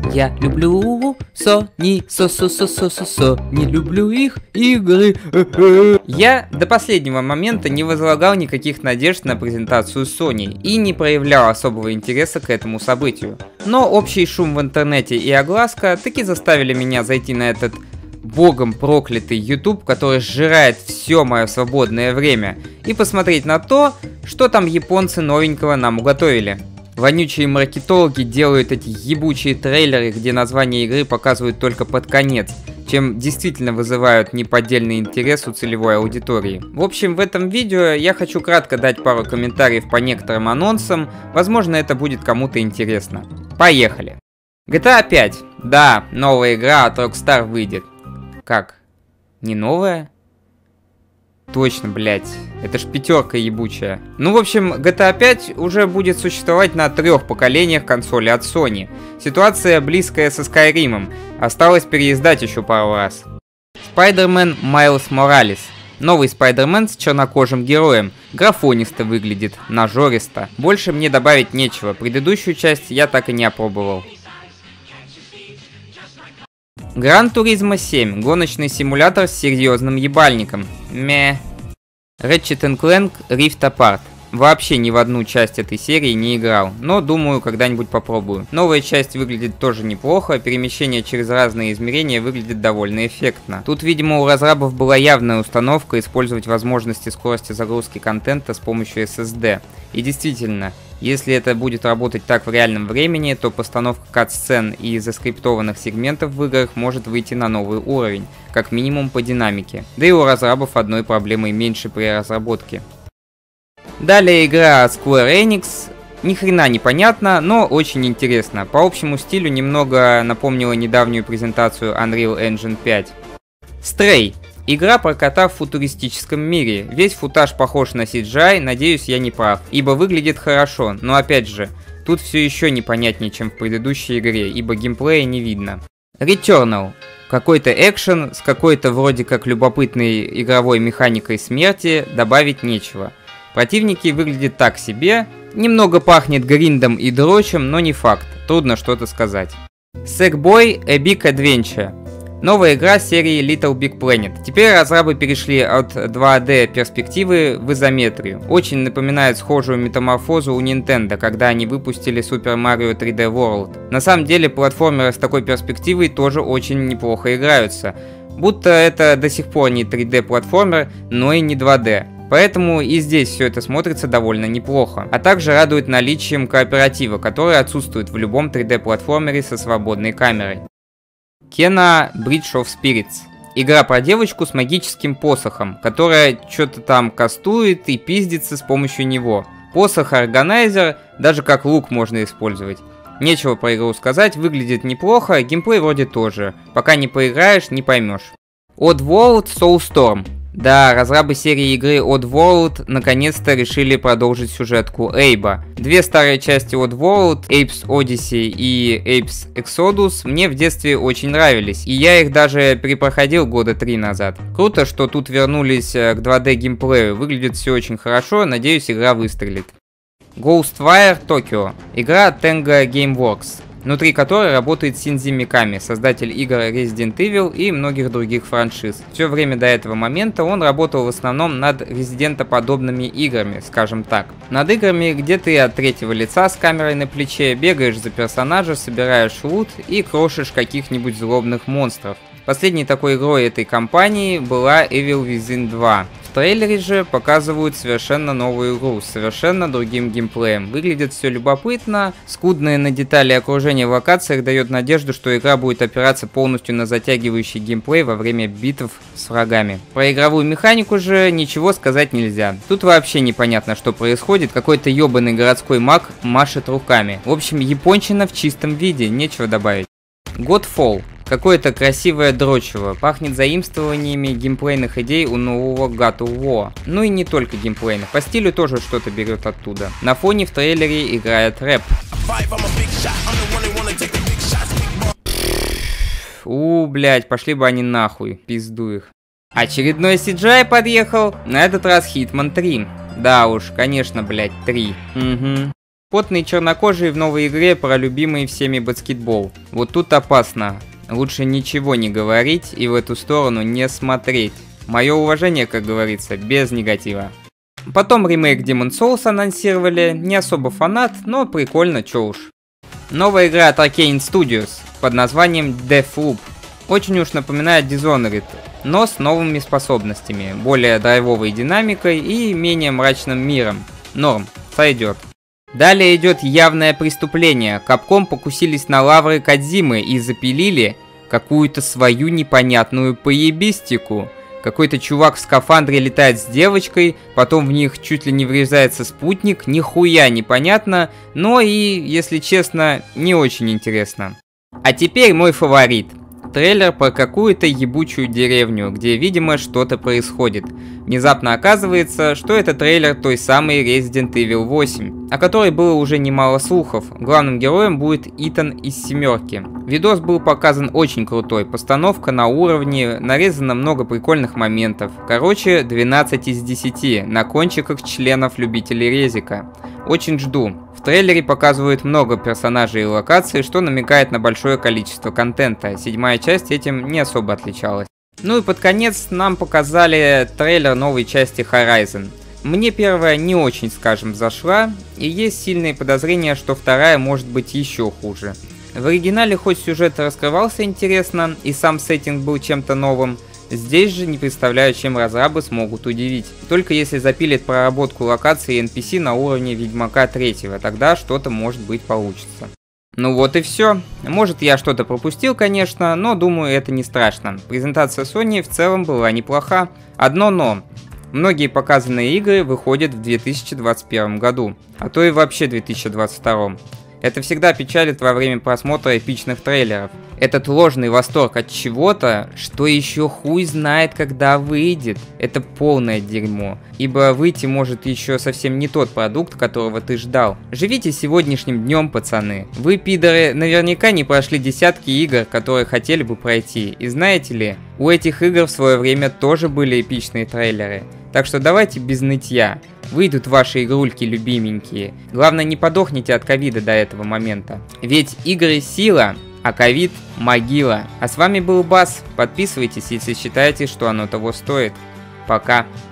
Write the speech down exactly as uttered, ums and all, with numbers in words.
Я люблю Sony, со-со-со-со-со, не люблю их игры. Я до последнего момента не возлагал никаких надежд на презентацию Sony и не проявлял особого интереса к этому событию. Но общий шум в интернете и огласка таки заставили меня зайти на этот богом проклятый YouTube, который сжирает все мое свободное время, и посмотреть на то, что там японцы новенького нам уготовили. Вонючие маркетологи делают эти ебучие трейлеры, где название игры показывают только под конец, чем действительно вызывают неподдельный интерес у целевой аудитории. В общем, в этом видео я хочу кратко дать пару комментариев по некоторым анонсам, возможно, это будет кому-то интересно. Поехали! джи ти эй пять. Да, новая игра от Rockstar выйдет. Как? Не новая? Точно, блять. Это ж пятерка ебучая. Ну, в общем, джи ти эй пять уже будет существовать на трех поколениях консоли от Sony. Ситуация близкая со Skyrim. Осталось переиздать еще пару раз. Spider-Man Miles Morales. Новый Spider-Man с чернокожим героем. Графонисто выглядит, нажористо. Больше мне добавить нечего. Предыдущую часть я так и не опробовал. Gran Turismo семь. Гоночный симулятор с серьезным ебальником. Мeh. Ratchet энд Clank Rift Apart. Вообще ни в одну часть этой серии не играл, но думаю, когда-нибудь попробую. Новая часть выглядит тоже неплохо, перемещение через разные измерения выглядит довольно эффектно. Тут, видимо, у разрабов была явная установка использовать возможности скорости загрузки контента с помощью эс эс ди. И действительно, если это будет работать так в реальном времени, то постановка кат-сцен и заскриптованных сегментов в играх может выйти на новый уровень, как минимум по динамике. Да и у разрабов одной проблемой меньше при разработке. Далее игра от Square Enix. Ни хрена не понятно, но очень интересно. По общему стилю немного напомнила недавнюю презентацию Unreal Engine пять. Stray. Игра про кота в футуристическом мире. Весь футаж похож на си джи ай, надеюсь, я не прав, ибо выглядит хорошо, но опять же, тут все еще непонятнее, чем в предыдущей игре, ибо геймплея не видно. Returnal. Какой-то экшен с какой-то вроде как любопытной игровой механикой смерти, добавить нечего. Противники выглядят так себе, немного пахнет гриндом и дрочем, но не факт, трудно что-то сказать. Sackboy: A Big Adventure. Новая игра серии Little Big Planet. Теперь разрабы перешли от два дэ перспективы в изометрию. Очень напоминает схожую метаморфозу у Nintendo, когда они выпустили Super Mario три дэ World. На самом деле платформеры с такой перспективой тоже очень неплохо играются. Будто это до сих пор не три дэ платформер, но и не два дэ. Поэтому и здесь все это смотрится довольно неплохо. А также радует наличием кооператива, который отсутствует в любом три дэ платформере со свободной камерой. Kena Bridge of Spirits. Игра про девочку с магическим посохом, которая что-то там кастует и пиздится с помощью него. Посох органайзер, даже как лук можно использовать. Нечего про игру сказать, выглядит неплохо, геймплей вроде тоже. Пока не поиграешь, не поймешь. Oddworld Soulstorm. Да, разрабы серии игры Oddworld наконец-то решили продолжить сюжетку Эйба. Две старые части Oddworld, Apes Odyssey и Apes Exodus, мне в детстве очень нравились, и я их даже перепроходил года три назад. Круто, что тут вернулись к два дэ геймплею, выглядит все очень хорошо, надеюсь, игра выстрелит. Ghostwire Tokyo. Игра от Tenga Gameworks, внутри которой работает Синдзи Миками, создатель игр Resident Evil и многих других франшиз. Все время до этого момента он работал в основном над резидентоподобными играми, скажем так. Над играми, где ты от третьего лица с камерой на плече бегаешь за персонажа, собираешь лут и крошишь каких-нибудь злобных монстров. Последней такой игрой этой компании была Evil Within два. В трейлере же показывают совершенно новую игру с совершенно другим геймплеем. Выглядит все любопытно, скудное на детали окружение в локациях дает надежду, что игра будет опираться полностью на затягивающий геймплей во время битв с врагами. Про игровую механику же ничего сказать нельзя. Тут вообще непонятно, что происходит, какой-то ебаный городской маг машет руками. В общем, япончина в чистом виде, нечего добавить. Godfall. Какое-то красивое дрочево, пахнет заимствованиями геймплейных идей у нового God of War. Ну и не только геймплейных, по стилю тоже что-то берет оттуда. На фоне в трейлере играет рэп. У, блять, пошли бы они нахуй, пизду их. Очередной си джи ай подъехал, на этот раз Hitman три. Да уж, конечно, блять, три. Угу. Потные чернокожие в новой игре про любимый всеми баскетбол. Вот тут опасно. Лучше ничего не говорить и в эту сторону не смотреть. Мое уважение, как говорится, без негатива. Потом ремейк Demon's Souls анонсировали. Не особо фанат, но прикольно, чё уж. Новая игра от Arkane Studios под названием Deathloop. Очень уж напоминает Dishonored, но с новыми способностями, более драйвовой динамикой и менее мрачным миром. Норм, сойдет. Далее идет явное преступление. Capcom покусились на лавры Кодзимы и запилили какую-то свою непонятную поебистику. Какой-то чувак в скафандре летает с девочкой, потом в них чуть ли не врезается спутник, нихуя непонятно, но и, если честно, не очень интересно. А теперь мой фаворит. Трейлер про какую-то ебучую деревню, где, видимо, что-то происходит. Внезапно оказывается, что это трейлер той самой Resident Evil восемь, о которой было уже немало слухов. Главным героем будет Итан из семерки. Видос был показан очень крутой, постановка на уровне, нарезано много прикольных моментов. Короче, двенадцать из десяти, на кончиках членов любителей резика. Очень жду. В трейлере показывают много персонажей и локаций, что намекает на большое количество контента. Седьмая часть этим не особо отличалась. Ну и под конец нам показали трейлер новой части Horizon. Мне первая не очень, скажем, зашла, и есть сильные подозрения, что вторая может быть еще хуже. В оригинале хоть сюжет раскрывался интересно, и сам сеттинг был чем-то новым, здесь же не представляю, чем разрабы смогут удивить. Только если запилят проработку локаций и эн пи си на уровне Ведьмака третьего, тогда что-то может быть получится. Ну вот и все. Может, я что-то пропустил, конечно, но думаю, это не страшно. Презентация Sony в целом была неплоха. Одно но. Многие показанные игры выходят в две тысячи двадцать первом году, а то и вообще две тысячи двадцать втором. Это всегда печалит во время просмотра эпичных трейлеров. Этот ложный восторг от чего-то, что еще хуй знает, когда выйдет. Это полное дерьмо. Ибо выйти может еще совсем не тот продукт, которого ты ждал. Живите сегодняшним днем, пацаны. Вы, пидоры, наверняка не прошли десятки игр, которые хотели бы пройти. И знаете ли, у этих игр в свое время тоже были эпичные трейлеры. Так что давайте без нытья. Выйдут ваши игрульки любименькие. Главное, не подохните от ковида до этого момента. Ведь игры сила, а ковид могила. А с вами был Бас. Подписывайтесь, если считаете, что оно того стоит. Пока.